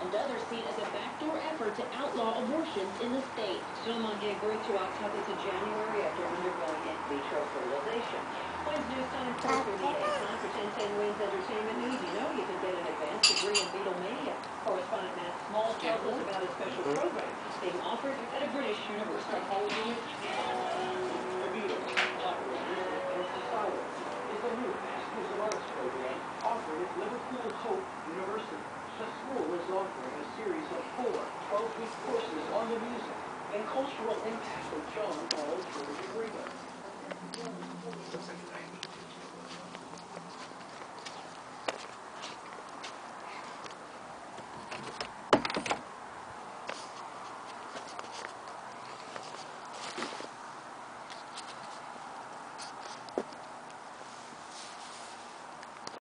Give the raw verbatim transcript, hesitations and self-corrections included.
and others see it as a backdoor effort to outlaw abortions in the state. Someone gave birth to October to January after undergoing in vitro fertilization. Wednesday's time for the Time for ten ten Wins Entertainment News. You know you can get an advanced degree in Beatlemania. Correspondent Matt Small tells us about a special program being offered at a British university. Is a new Masters of Arts program offered at Liverpool Hope University. The school is offering a series of four twelve-week courses on the music and cultural impact of John Paul George Ringo.